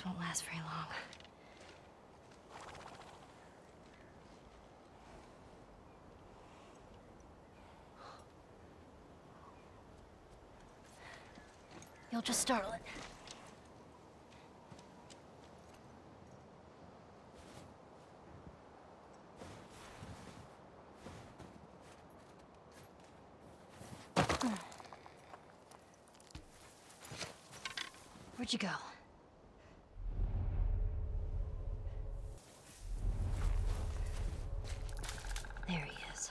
This won't last very long. You'll just startle it. Where'd you go? There he is.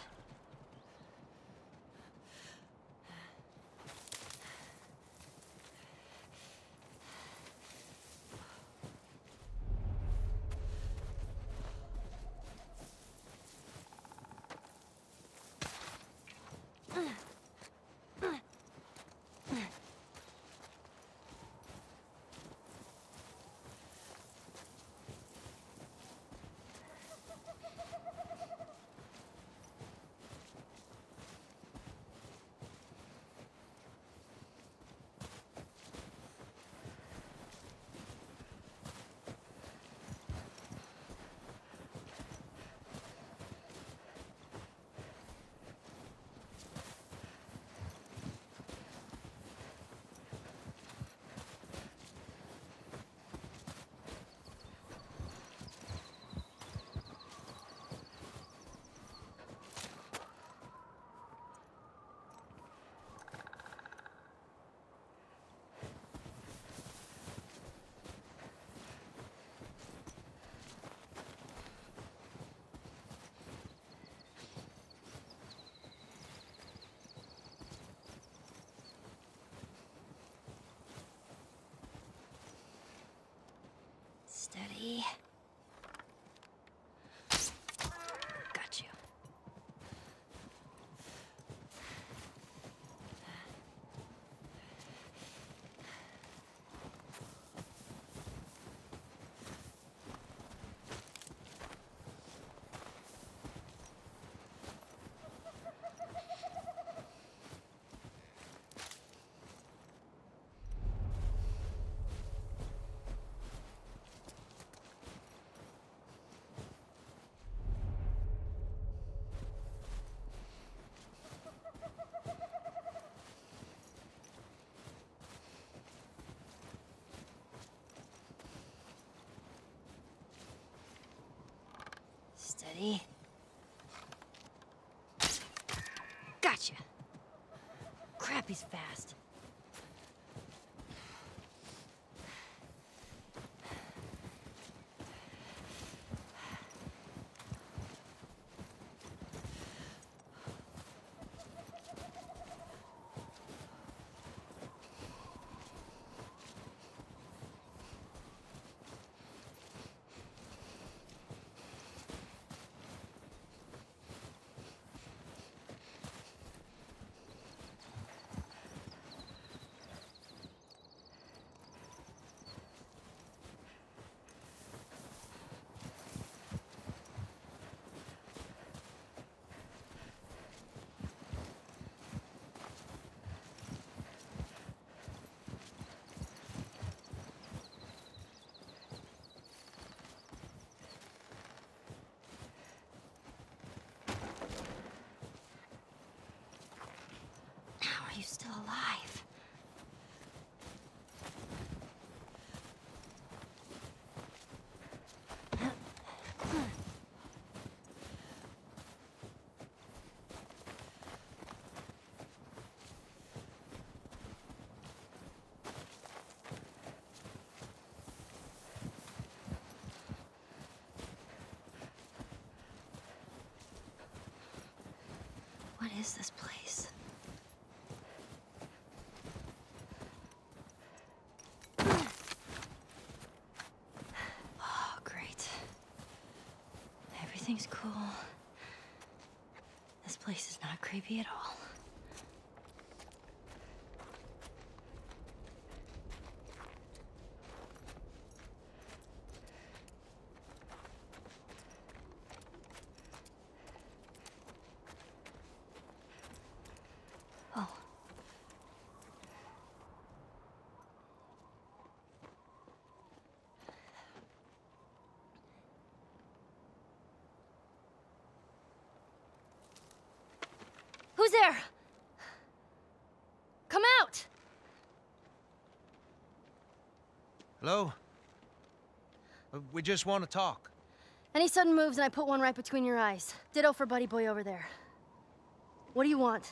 Steady. Got you. Steady. Gotcha. Crap, he's fast. How are you still alive? What is this place? Oh, great. Everything's cool. This place is not creepy at all. Oh. Who's there? Come out! Hello? We just want to talk. Any sudden moves and I put one right between your eyes. Ditto for Buddy Boy over there. What do you want?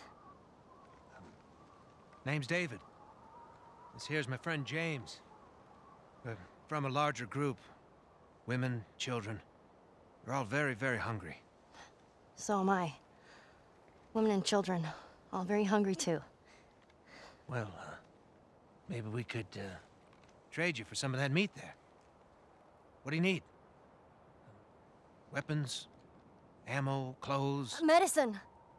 Name's David. This here's my friend James. We're from a larger group. Women, children. We're all very, very hungry. So am I. Women and children, all very hungry too. Well, maybe we could, trade you for some of that meat there. What do you need? Weapons? Ammo? Clothes? Medicine!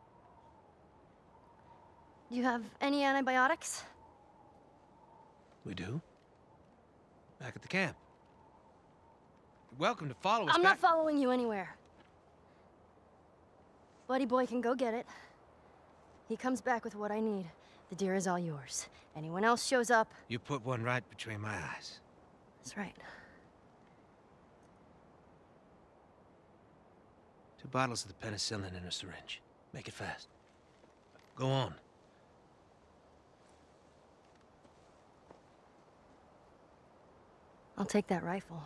Do you have any antibiotics? We do. Back at the camp. You're welcome to follow us I'm back. not following you anywhere. Buddy Boy can go get it. He comes back with what I need. The deer is all yours. Anyone else shows up... You put one right between my eyes. That's right. 2 bottles of the penicillin in a syringe. Make it fast. Go on. I'll take that rifle.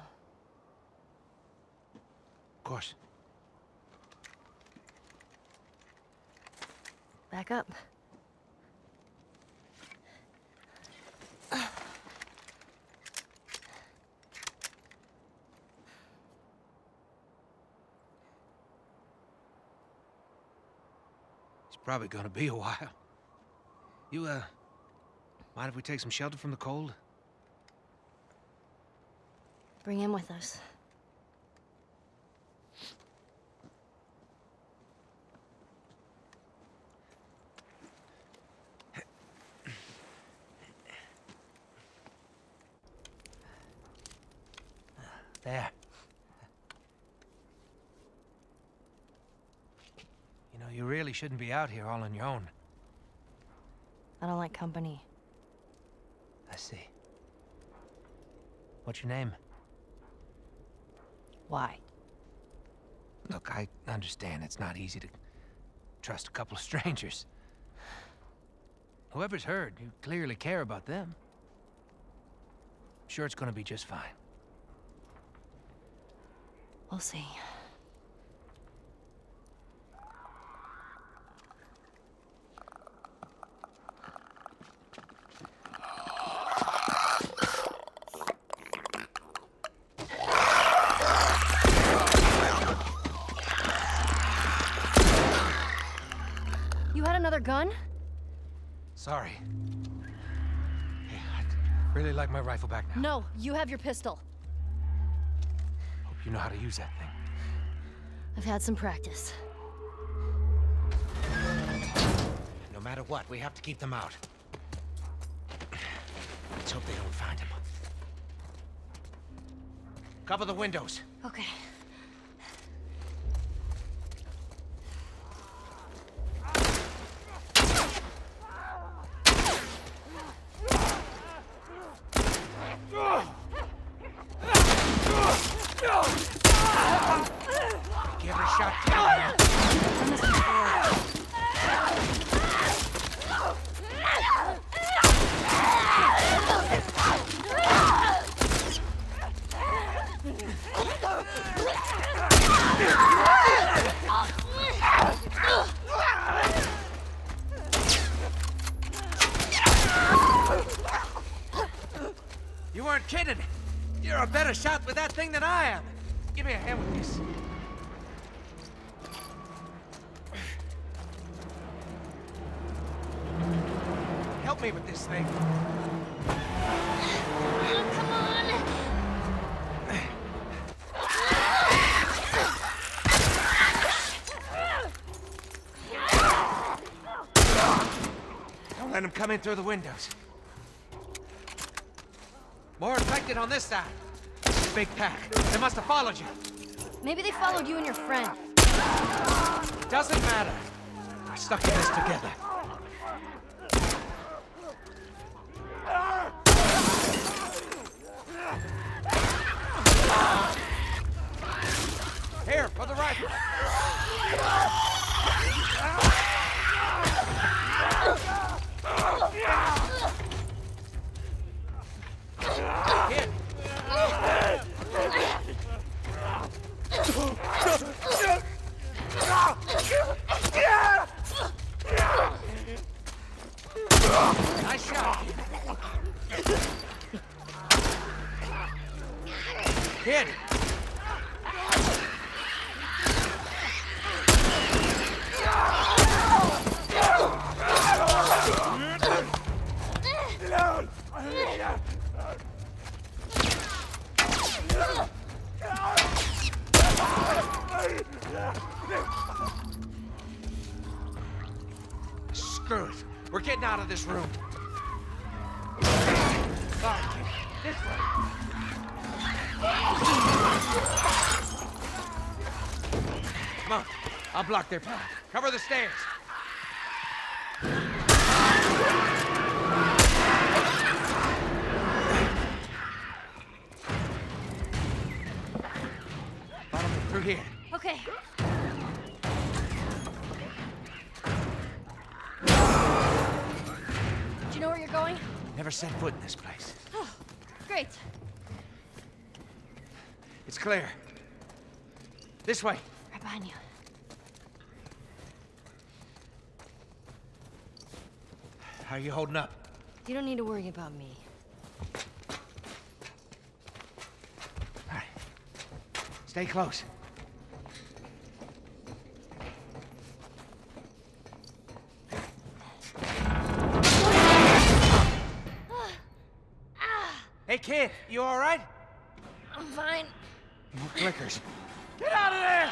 Of course. Back up. It's probably gonna be a while. You, mind if we take some shelter from the cold? Bring him with us. There. You know, you really shouldn't be out here all on your own. I don't like company. I see. What's your name? Why? Look, I understand it's not easy to trust a couple of strangers. Whoever's hurt, you clearly care about them. I'm sure it's gonna be just fine. We'll see. You had another gun? Sorry. Hey, I'd really like my rifle back now. No, you have your pistol. Hope you know how to use that thing. I've had some practice. No matter what, we have to keep them out. Let's hope they don't find him. Cover the windows. Okay. Give it a shot, man. You weren't kidding. You're a better shot with that thing than I am. Give me a hand with this. Help me with this thing. Come on! Don't let him come in through the windows. More infected on this side. Big pack. They must have followed you. Maybe they followed you and your friend. Doesn't matter. We're stuck in this together. Here, for the rifle. Screw it. We're getting out of this room. All right, kid. This way. Come on. I'll block their path. Cover the stairs. Follow me through here. Okay. Do you know where you're going? Never set foot in this place. Oh, great. It's clear. This way. Right behind you. How are you holding up? You don't need to worry about me. All right. Stay close. Hey, kid, you all right? I'm fine. More clickers. Get out of there!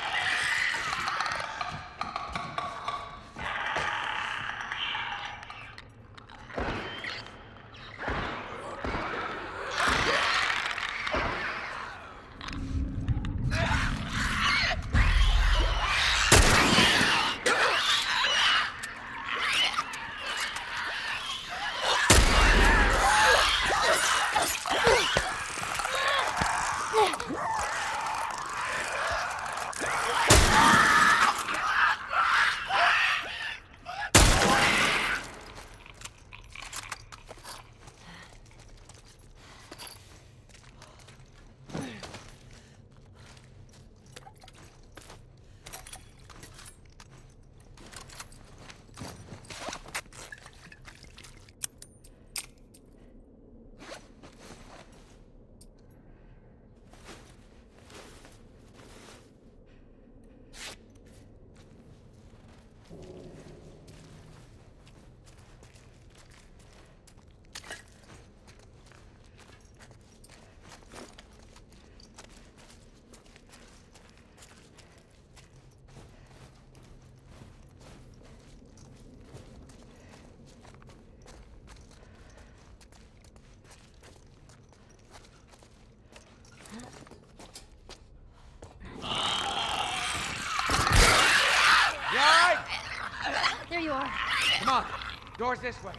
There you are. Come on. Door's this way.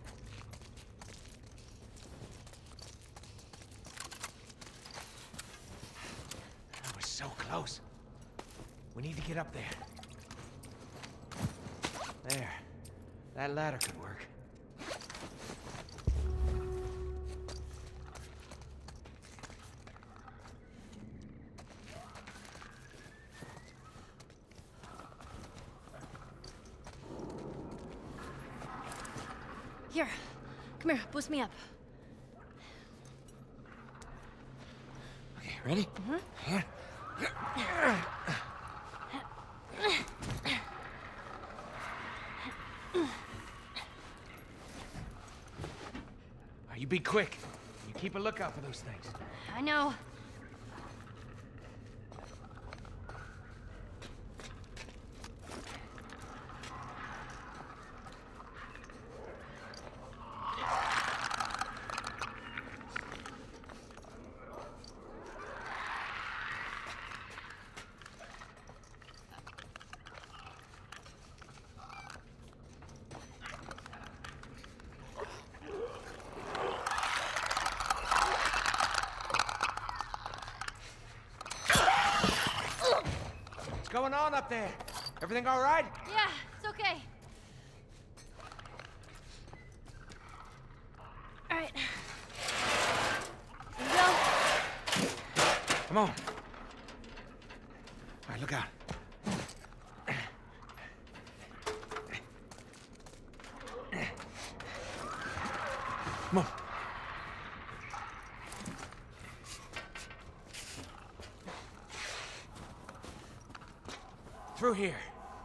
We're so close. We need to get up there. There. That ladder could work. Here. Come here. Boost me up. Okay, ready? Here. You be quick. You keep a lookout for those things. I know. What's going on up there? Everything all right? Yeah, it's okay. All right. Here we go. Come on. All right, look out. Come on. Through here.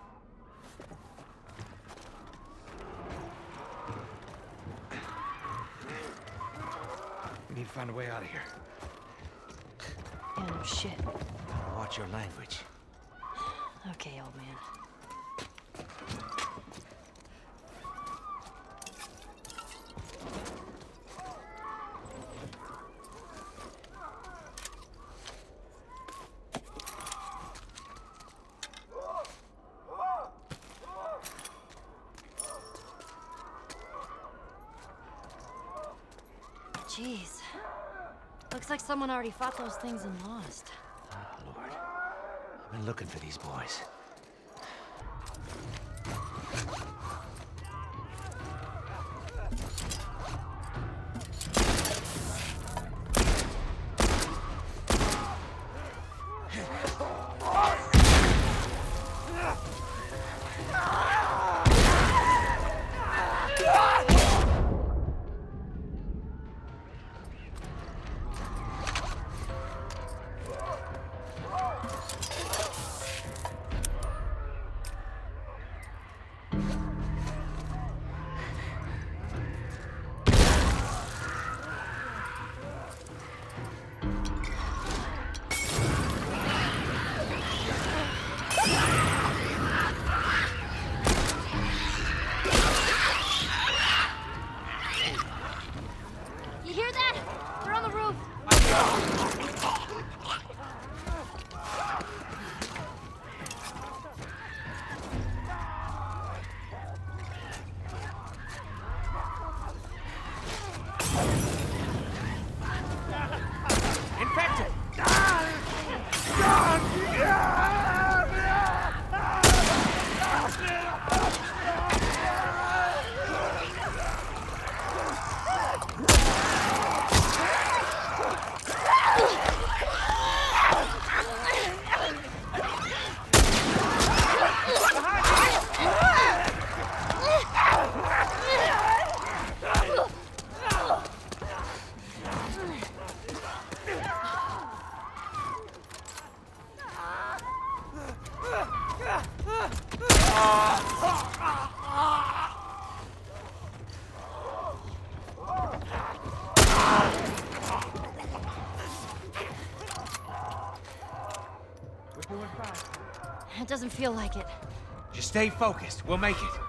We need to find a way out of here. Yeah, no shit. Watch your language. Okay, old man. Jeez. Looks like someone already fought those things and lost. Oh, Lord. I've been looking for these boys. You hear that? They're on the roof. Infected! It doesn't feel like it. Just stay focused. We'll make it.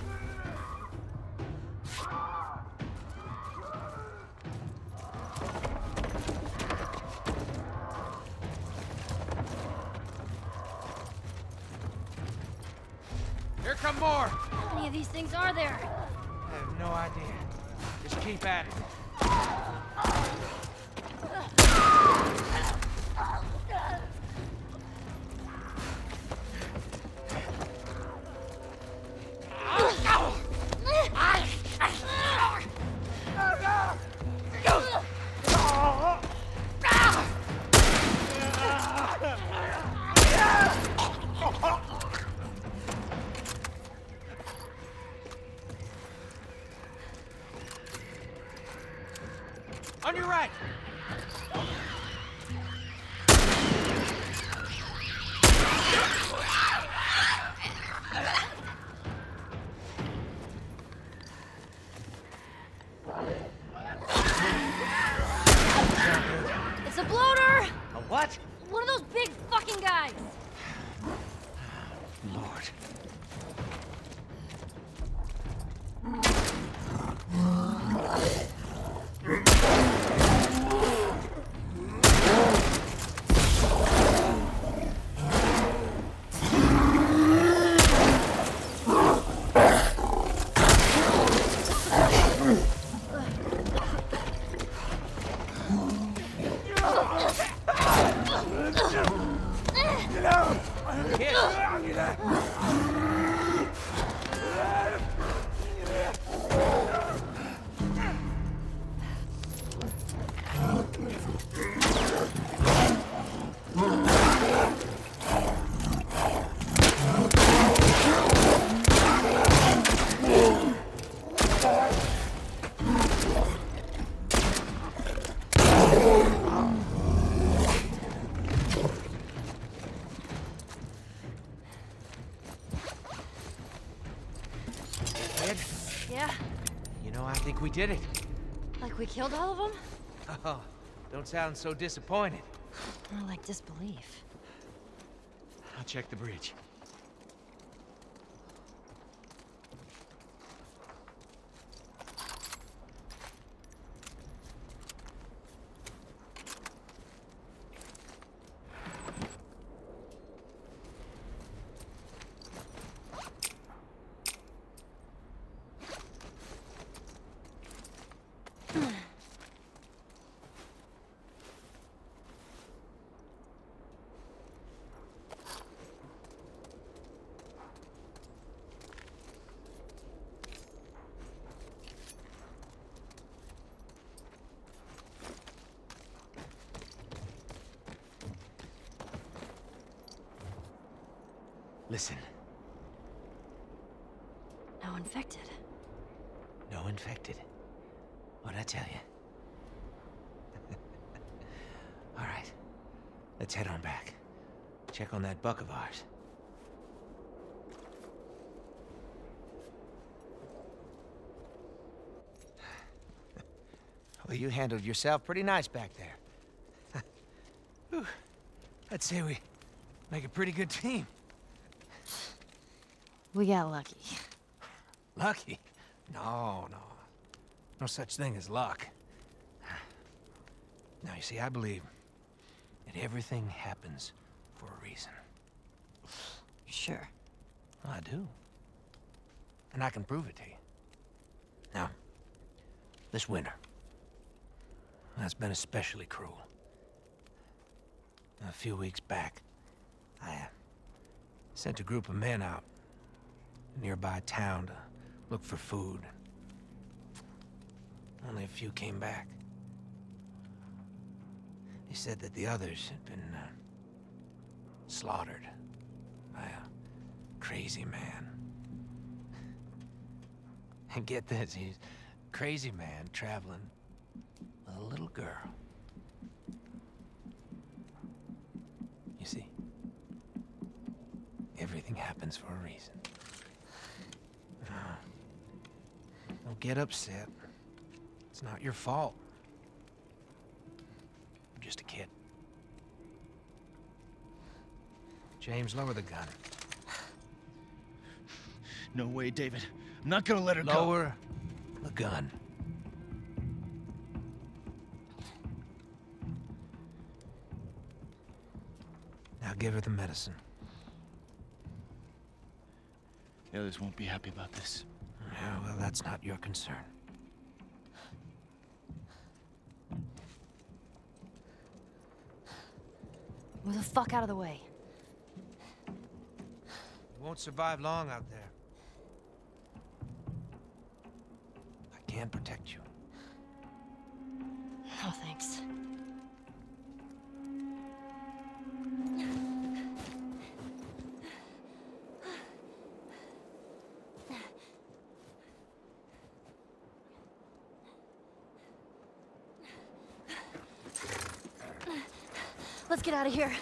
Here come more! How many of these things are there? I have no idea. Just keep at it. On your right! It's a bloater! A what? One of those big fucking guys! Lord. Yeah, You know, I think we did it. like we killed all of them? Oh, don't sound so disappointed. More like disbelief. I'll check the bridge. Listen. No infected. No infected. What'd I tell you? All right. Let's head on back. Check on that buck of ours. Well, you handled yourself pretty nice back there. Whew. I'd say we make a pretty good team. We got lucky. Lucky? No. No such thing as luck. Now, you see, I believe that everything happens for a reason. Sure. Well, I do. And I can prove it to you. Now, this winter, that's been especially cruel. A few weeks back, I sent a group of men out to a nearby town to look for food. Only a few came back. They said that the others had been slaughtered by a crazy man. And get this, he's a crazy man traveling with a little girl. You see, everything happens for a reason. Don't get upset. It's not your fault. You're just a kid. James, lower the gun. No way, David. I'm not gonna let her go. Lower the gun. Now give her the medicine. The others won't be happy about this. Yeah, well, that's not your concern. Move the fuck out of the way. You won't survive long out there. I can protect you. No, thanks. Let's get out of here.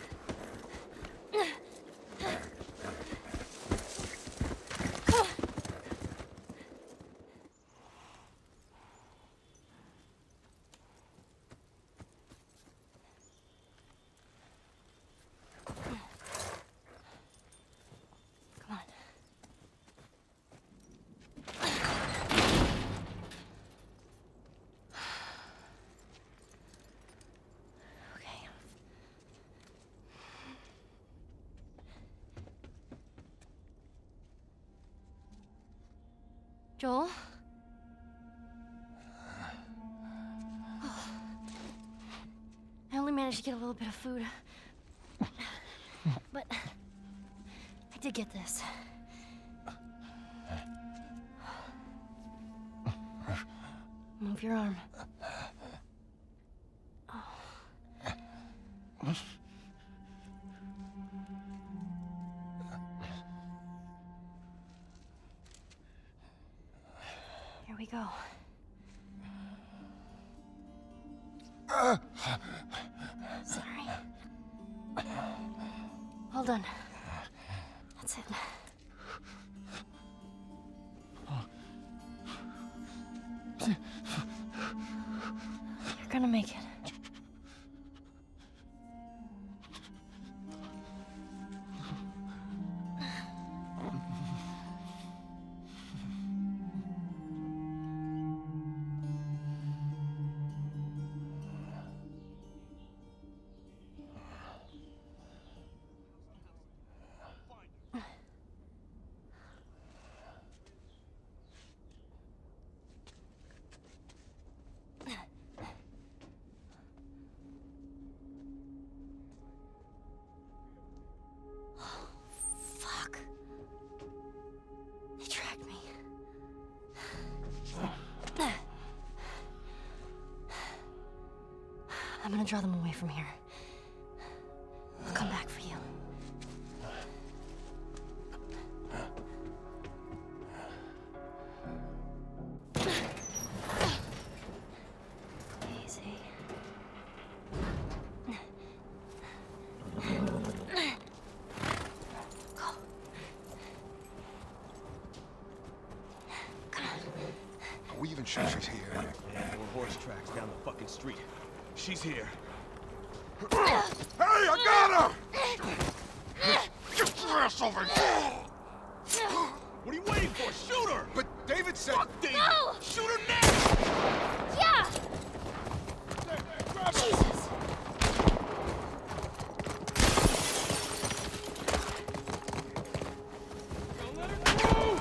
Come on. Okay. Joel? I only managed to get a little bit of food. But I did get this. Move your arm. Here we go. Sorry. Hold on. That's it. You're gonna make it. Fuck. They tracked me. I'm gonna draw them away from here. I'll come back for you. we even sure she's here? More horse tracks down the fucking street. She's here. Hey, I got her! Get your ass over here! What are you waiting for? Shoot her! But David said... Fuck David! No! Shoot her now! Yeah! Grab her! Jesus! Don't let her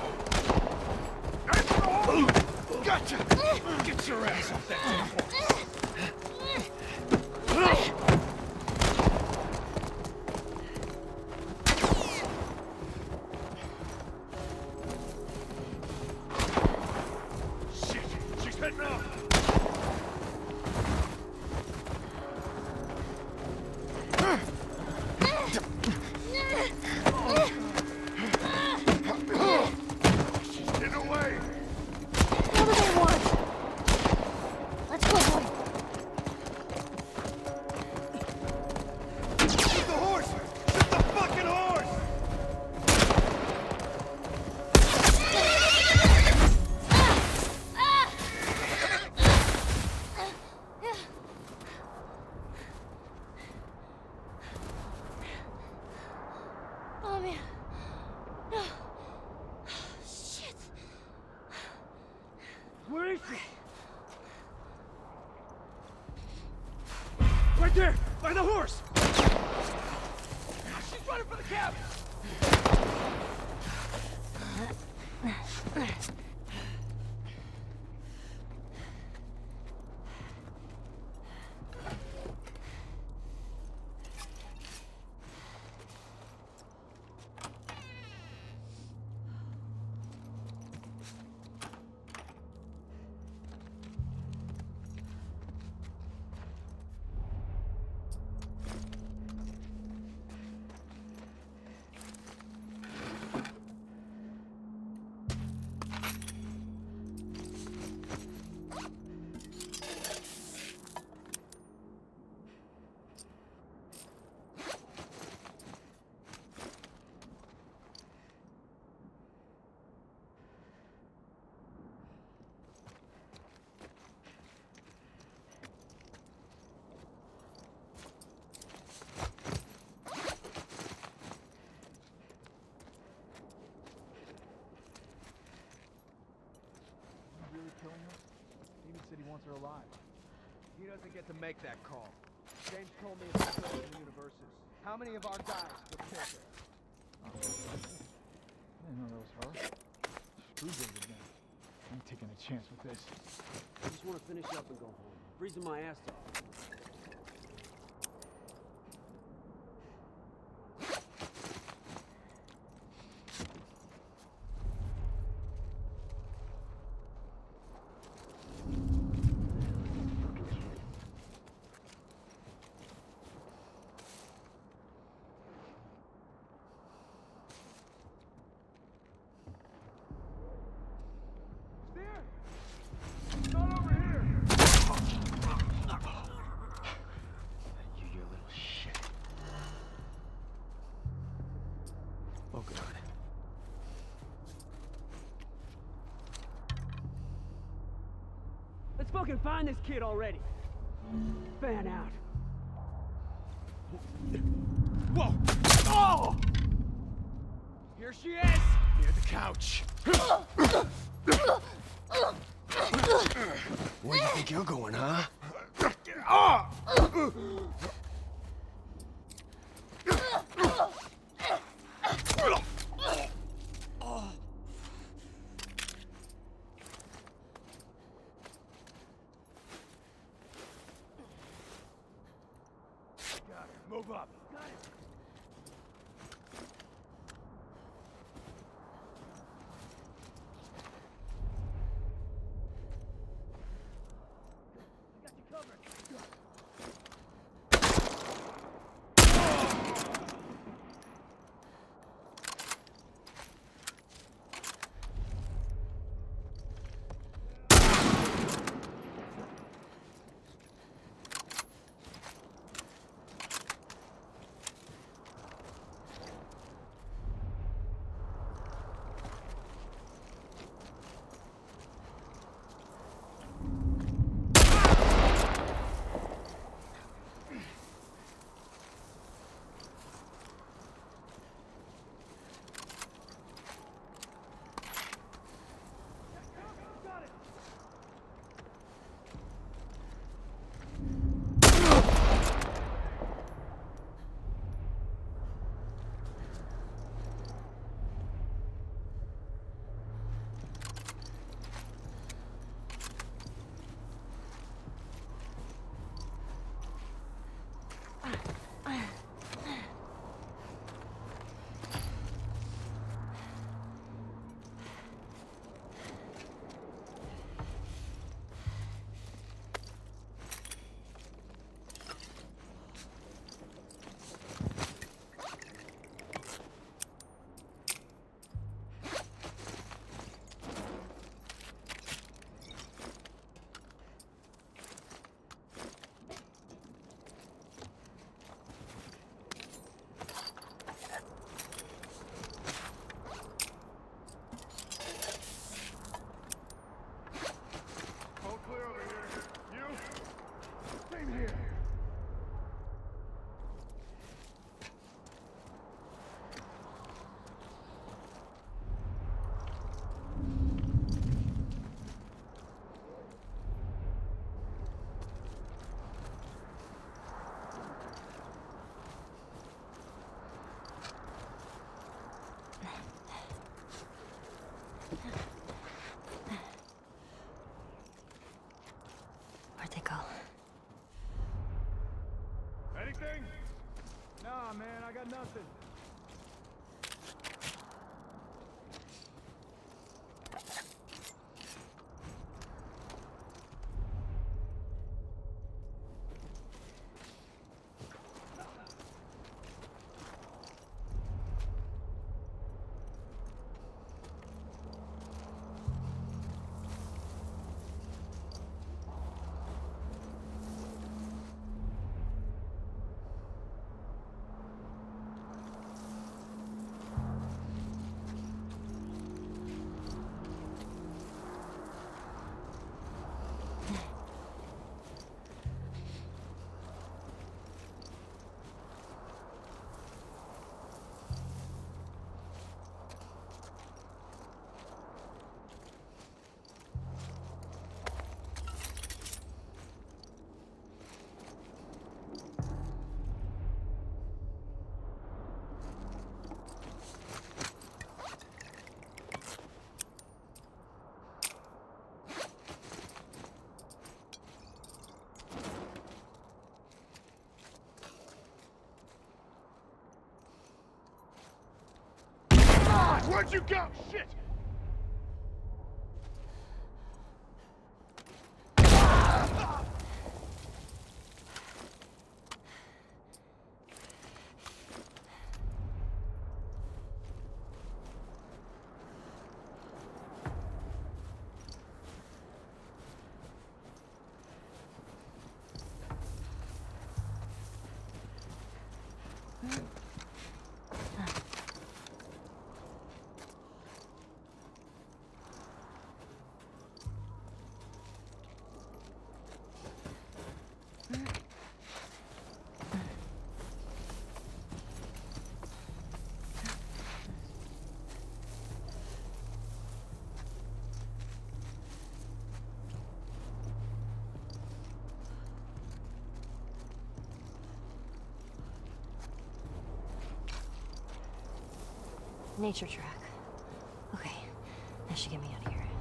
move! Gotcha! Get your ass off that damn horse! Oh man. No. Shit. Where is she? Right there! By the horse! She's running for the cabin! Her alive. He doesn't get to make that call. James told me it's the universes. How many of our guys would kill her? Oh. I didn't know that was her. Screw David then. I'm taking a chance with this. I just want to finish up and go home. Freezing my ass off. Let's fucking find this kid already. Fan out. Whoa! Oh! Here she is! Near the couch. Where do you think you're going, huh? Move up. Got it. I got you covered. Nah, man, I got nothing. Where'd you go? Shit! Nature track. Okay, that should get me out of here.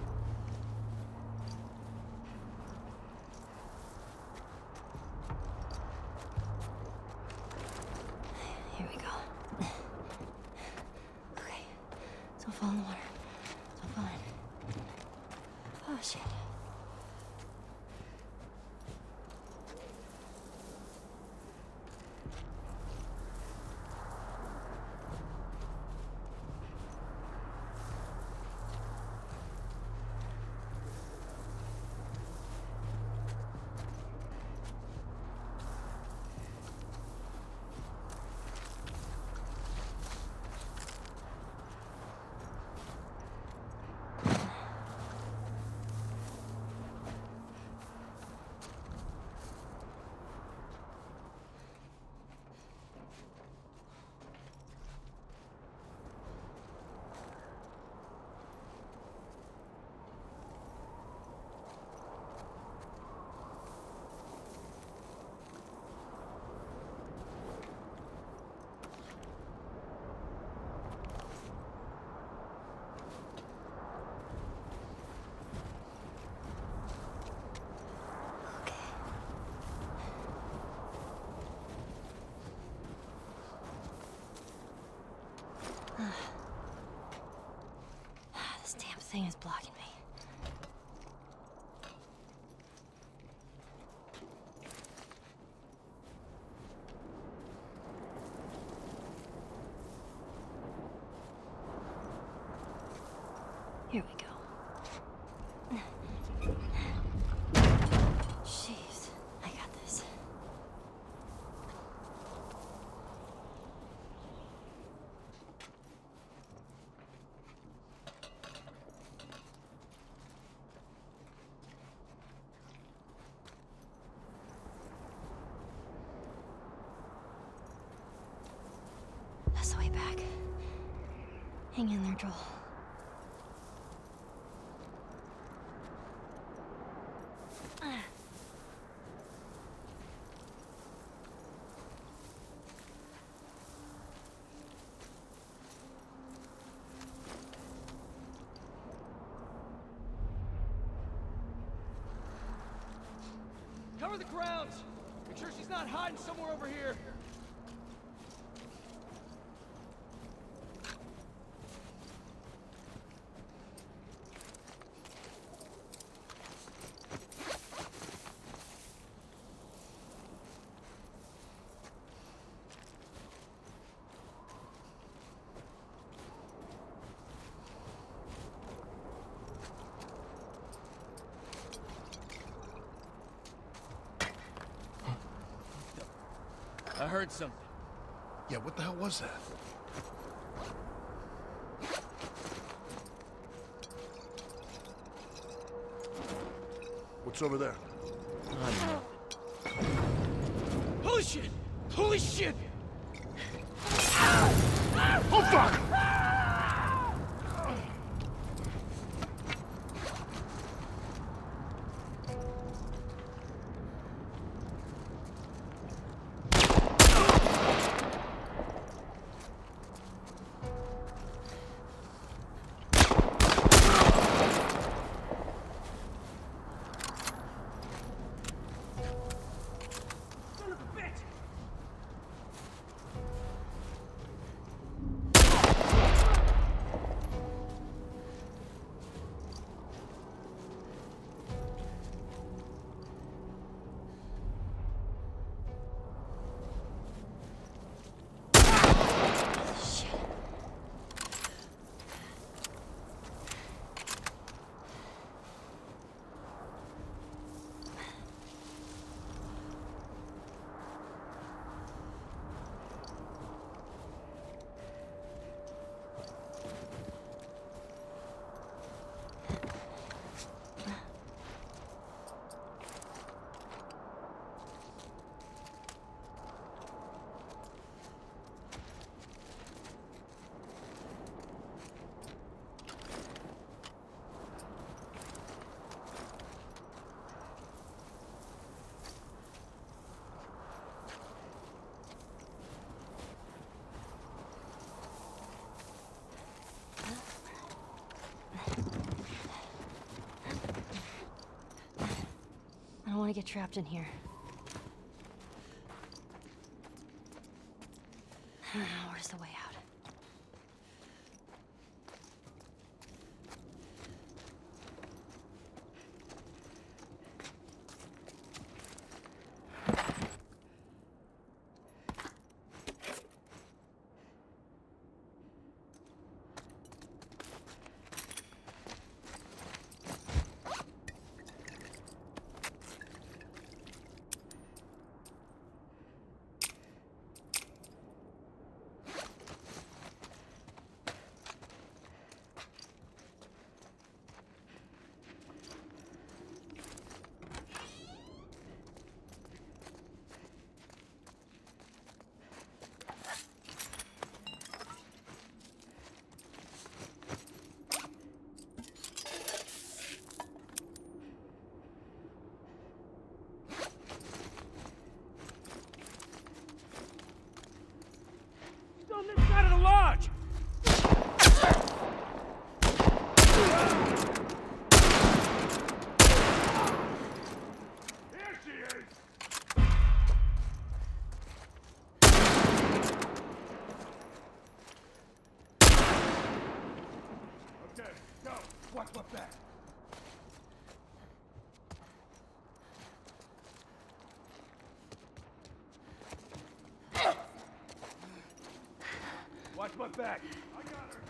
Here we go. Okay, don't fall in the water. Don't fall in. Oh, shit. This damn thing is blocking me. Here we go. Jeez, I got this. That's the way back. Hang in there, Joel. Cover the grounds! Make sure she's not hiding somewhere over here. heard something. Yeah, what the hell was that? What's over there? Holy shit! Holy shit! Oh, fuck! Son of a bitch! I don't want to get trapped in here. Where's the way out? Still on this side of the lodge! Here she is! Okay, go. Watch my back. Watch my back. I got her.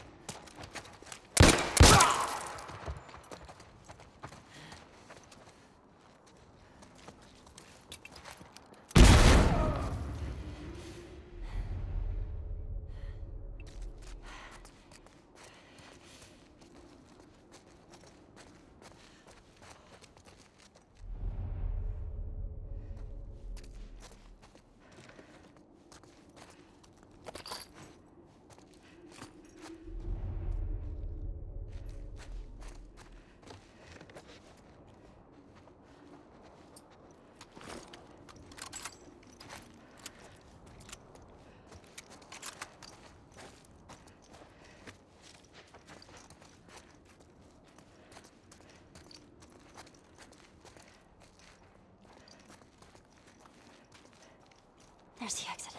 There's the exit.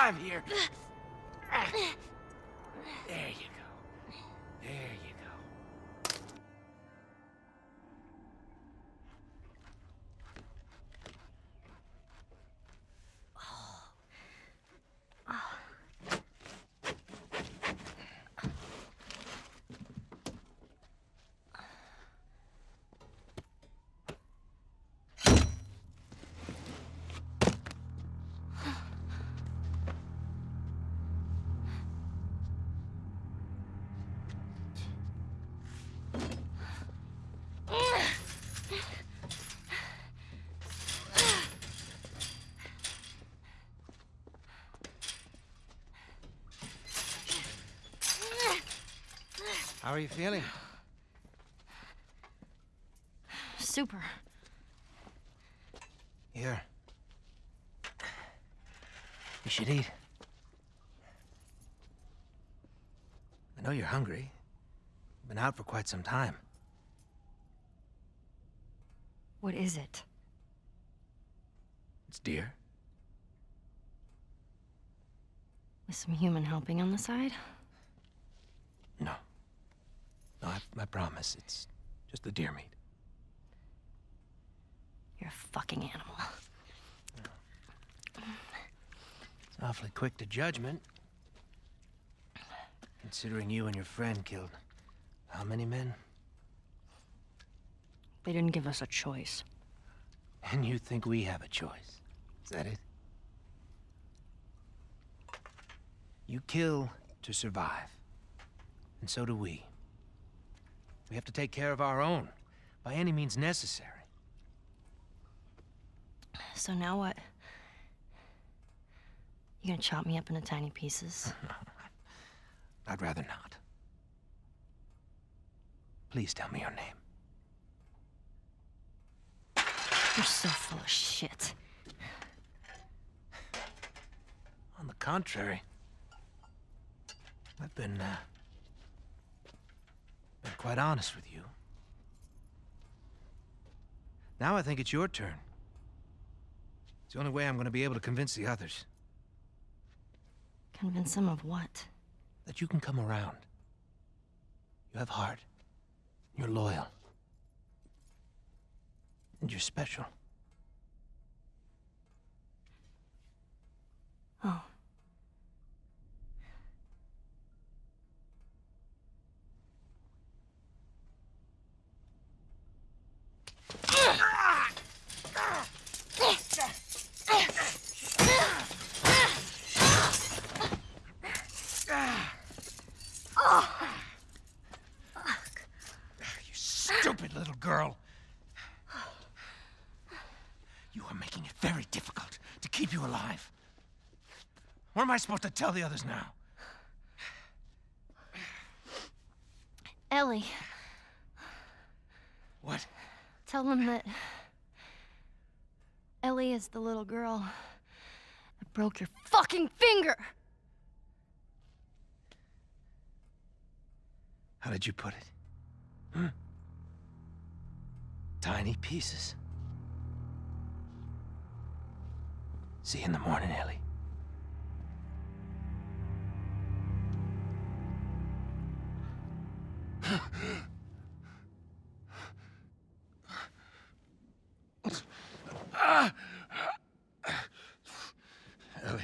alive here. There you go. There you go. How are you feeling? Super. Here. You should eat. I know you're hungry. You've been out for quite some time. What is it? It's deer. With some human helping on the side? No. No, I promise. It's just the deer meat. You're a fucking animal. It's awfully quick to judgment. Considering you and your friend killed how many men? They didn't give us a choice. And you think we have a choice? Is that it? You kill to survive. And so do we. We have to take care of our own, by any means necessary. So now what? You gonna chop me up into tiny pieces? I'd rather not. Please tell me your name. You're so full of shit. On the contrary, I've been quite honest with you. Now I think it's your turn. It's the only way I'm going to be able to convince the others. Convince them of what? That you can come around. You have heart. You're loyal. And you're special. Oh. You stupid little girl. You are making it very difficult to keep you alive. What am I supposed to tell the others now? Ellie, What? tell them that Ellie is the little girl that broke your fucking finger. How did you put it? Tiny pieces. See you in the morning, Ellie. Ellie.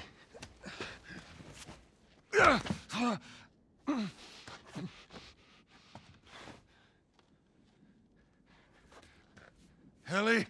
Ellie?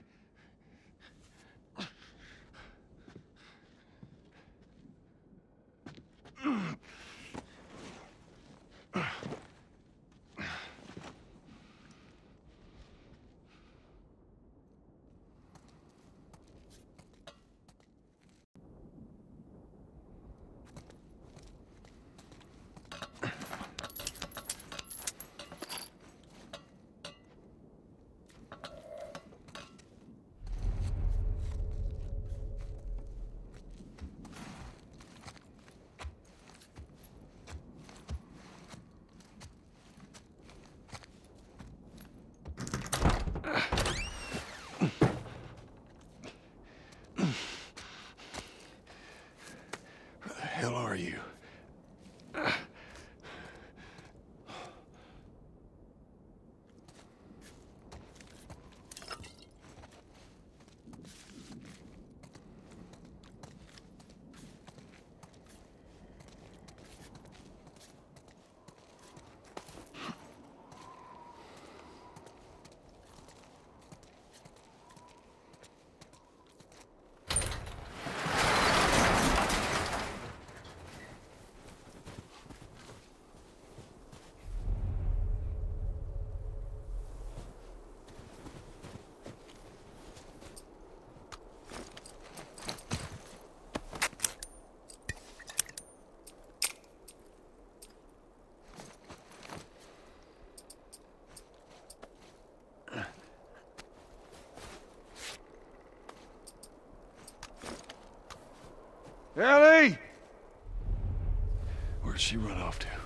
Ellie! Where'd she run off to?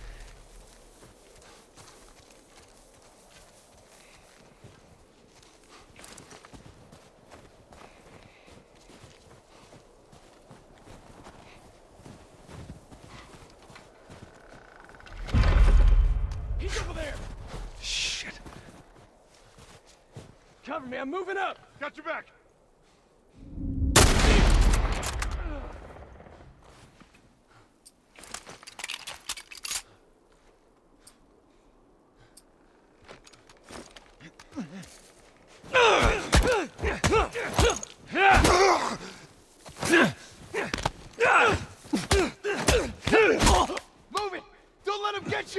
He's over there! Shit. Cover me, I'm moving up! Got your back! Move it! Don't let him get you!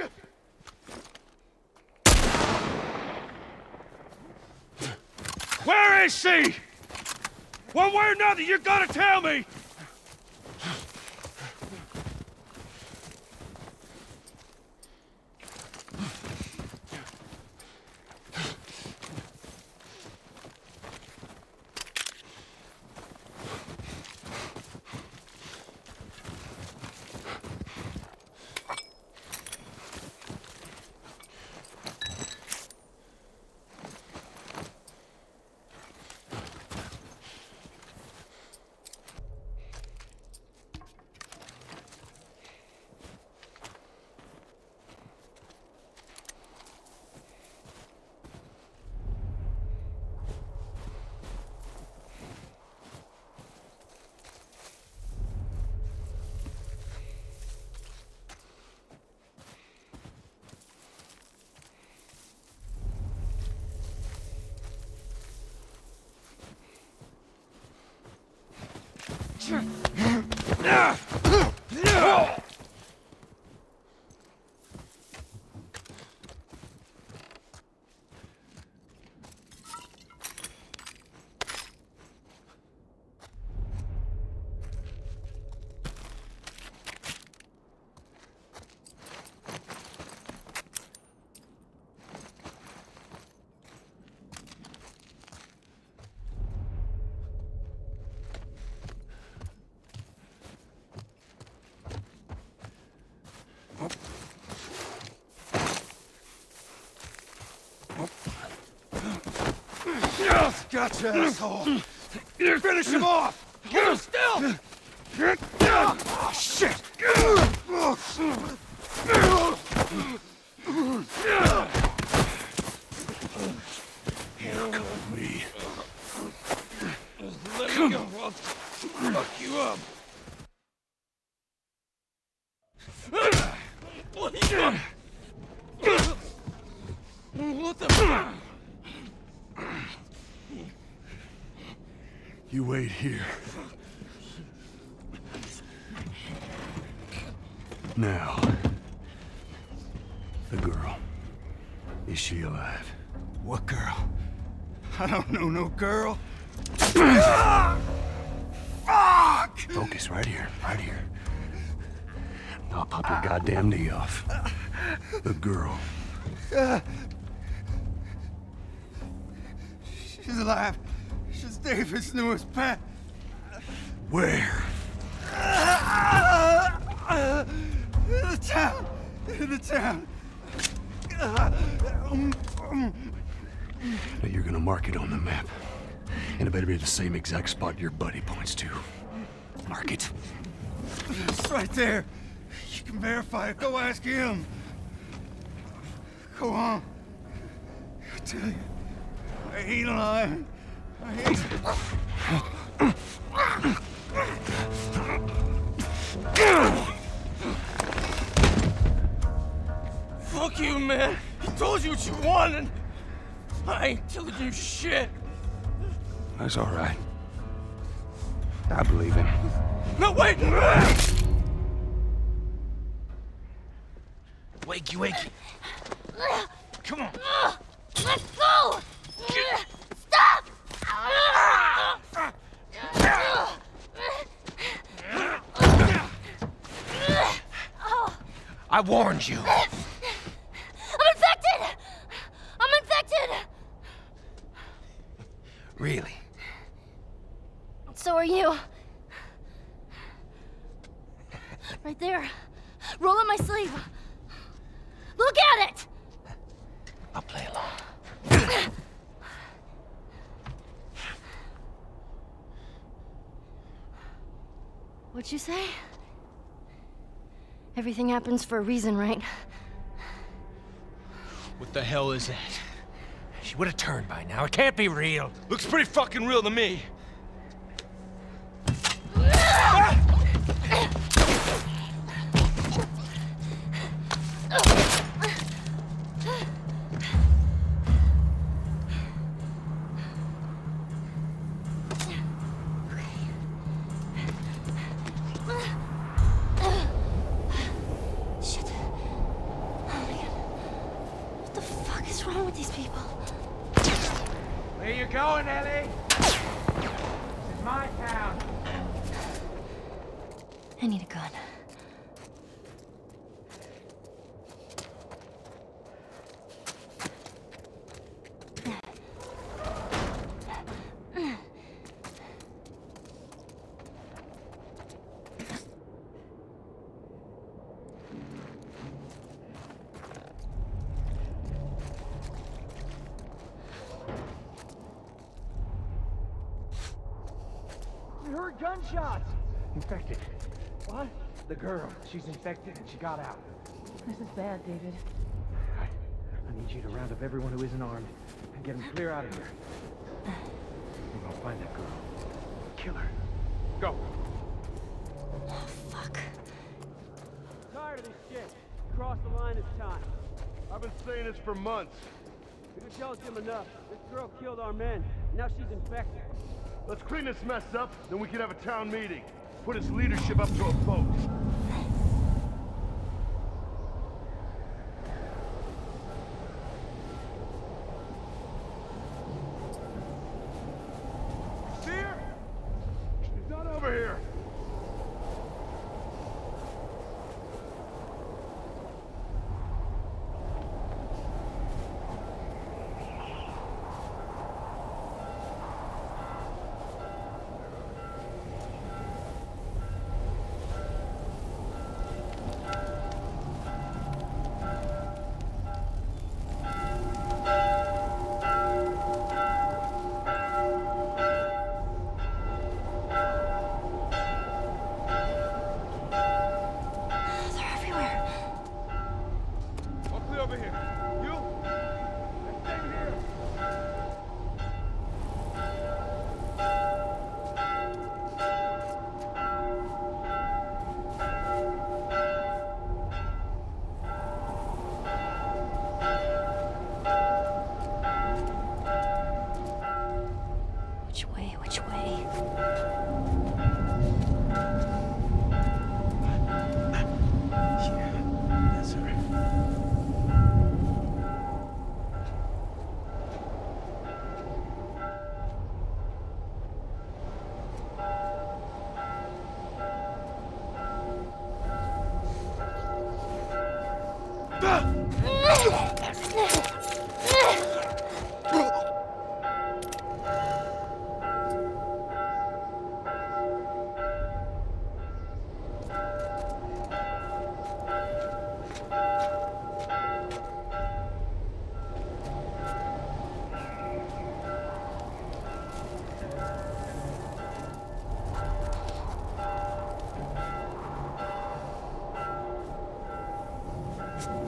Where is she? One way or another, you gotta tell me! Gotcha, asshole! Finish him off! Hold him still! Oh, shit! Handcuff me. Let me go, I'll fuck you up. What the... You wait here. Now, the girl. Is she alive? What girl? I don't know no girl. Fuck! Focus right here, right here. I'll pop your goddamn knee off. The girl. She's alive. She's David's newest pet. Where? In the town. In the town. Now you're gonna mark it on the map. And it better be the same exact spot your buddy points to. Mark it. It's right there. You can verify it. Go ask him. Go on. I tell you, I ain't lying. I ain't. Fuck you, man. He told you what you wanted. I ain't telling you shit. That's all right. I believe him. No, wait! Wakey, wakey. Come on. Let's go! Stop! I warned you. I'm infected! I'm infected! Really? So are you. Right there. Roll up my sleeve. Look at it! I'll play along. What'd you say? Everything happens for a reason, right? What the hell is that? She would have turned by now. It can't be real. Looks pretty fucking real to me. Shit. Oh my god. What the fuck is wrong with these people? Where you going, Ellie? This is my town. I need a gun. We heard gunshots. Infected. What? The girl. She's infected and she got out. This is bad, David. I need you to round up everyone who isn't armed and get them clear out of here. We're gonna find that girl. Kill her. Go. Oh, fuck. Tired of this shit. Cross the line, it's time. I've been saying this for months. We can tell Jim enough. This girl killed our men. Now she's infected. Let's clean this mess up, then we can have a town meeting. Put its leadership up to a vote. See her? She's not over here. They're everywhere. I'll clear over here. You? Stay here. Which way? Which way? Yes, sir.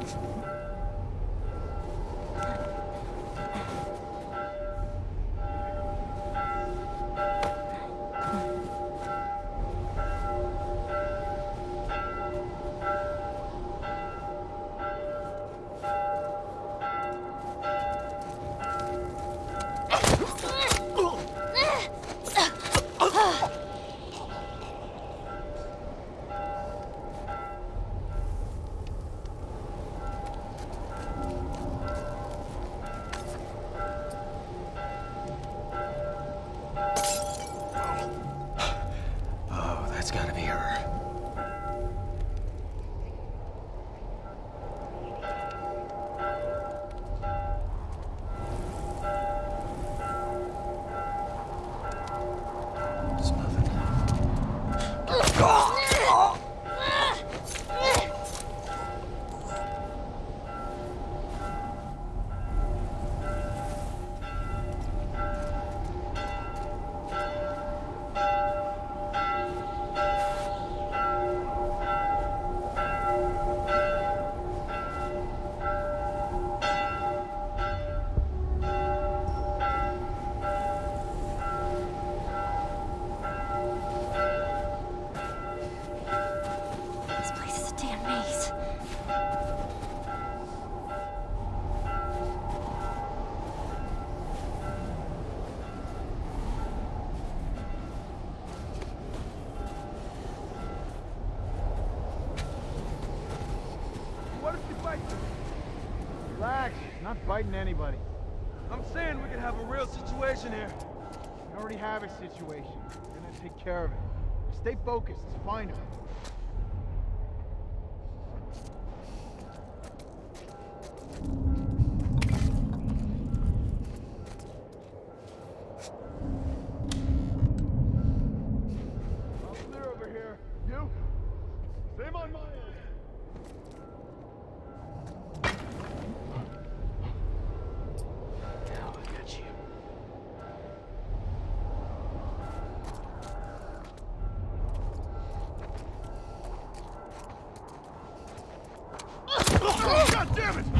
That's gotta be her. There's nothing. This place is a damn maze. What if you bite? Relax, not biting anybody. I'm saying we could have a real situation here. We already have a situation. We're gonna take care of it. Stay focused. Find her. I'm clear over here. You? Same on my end. Now I got you. God damn it!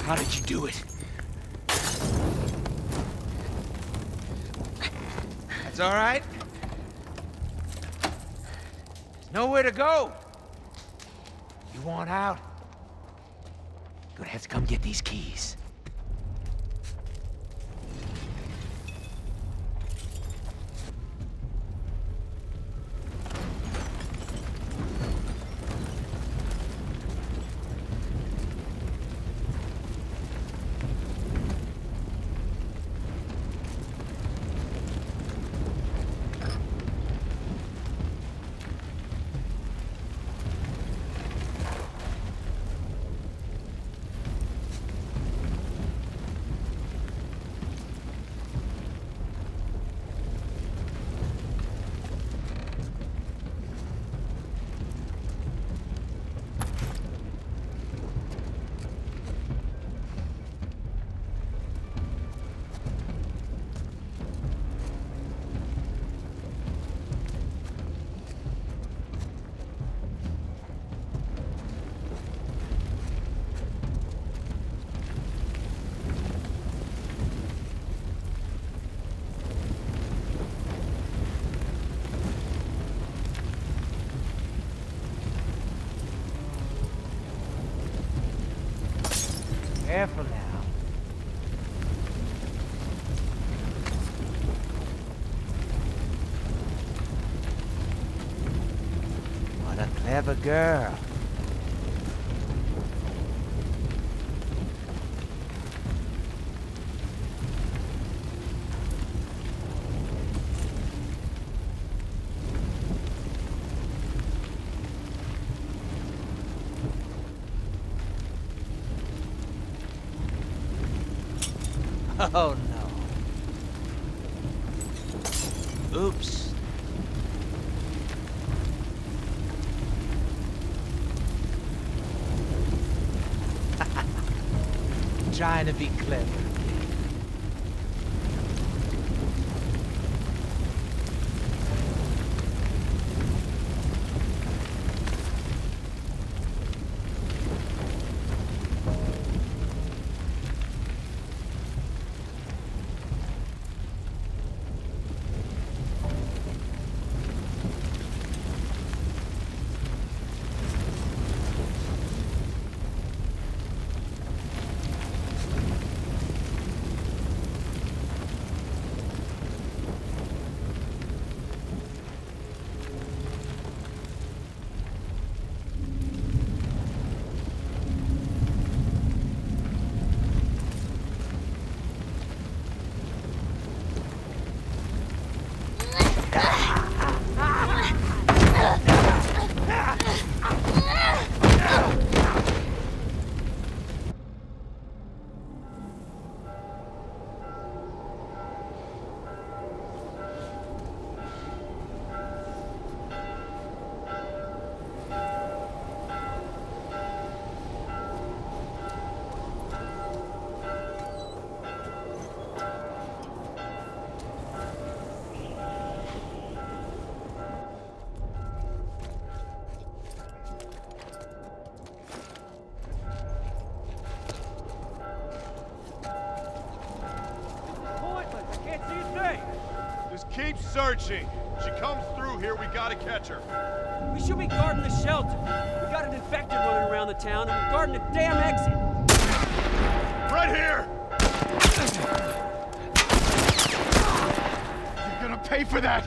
How did you do it? That's all right. There's nowhere to go. You want out? Gonna have to come get these keys. Careful now. What a clever girl. Oh no. Oops. Trying to be clever. Just keep searching. She comes through here, we gotta catch her. We should be guarding the shelter. We got an infected running around the town, and we're guarding the damn exit. Right here! You're gonna pay for that!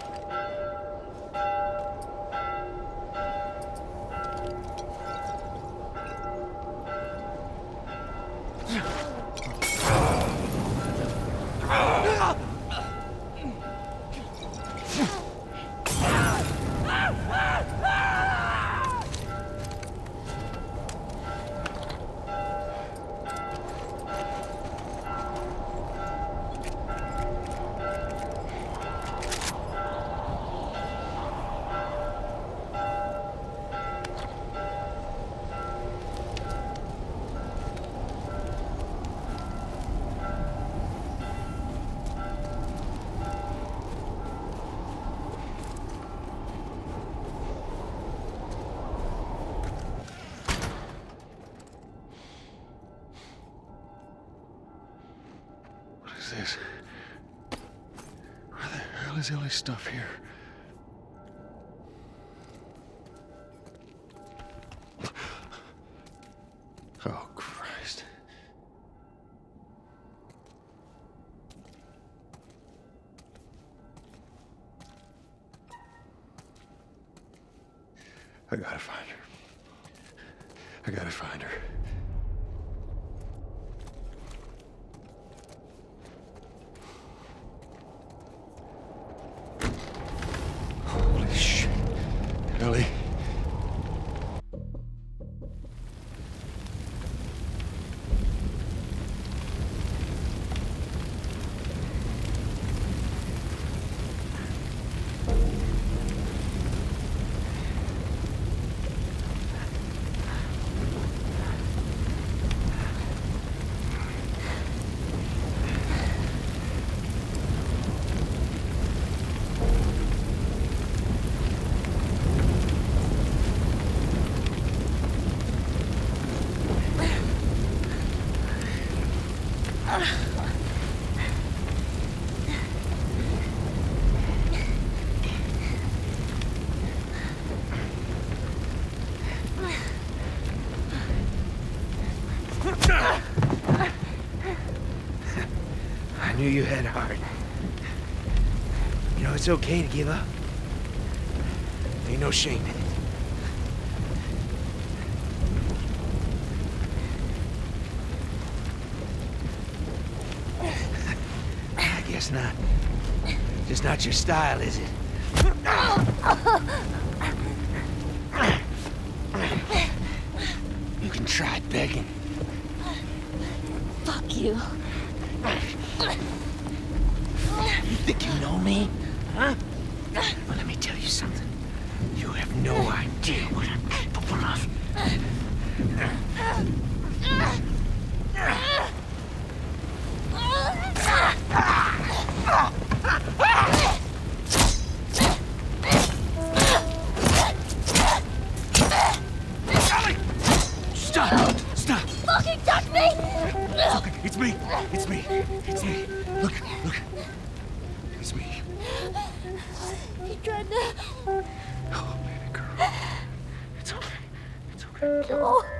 What is this? Where the hell is Ellie's stuff here? Oh, Christ. I gotta find her. I gotta find her. Holy shit. Ellie. I knew you had heart. You know, it's okay to give up. Ain't no shame in it. I guess not. Just not your style, is it? You can try begging. Fuck you. You think you know me? Huh? Well, let me tell you something. You have no idea what I'm capable of. Stop! Stop! Fucking touch me! It's okay. It's me. It's me. It's me. Look. It's me. He tried to... Oh, baby girl. It's okay. It's okay. No.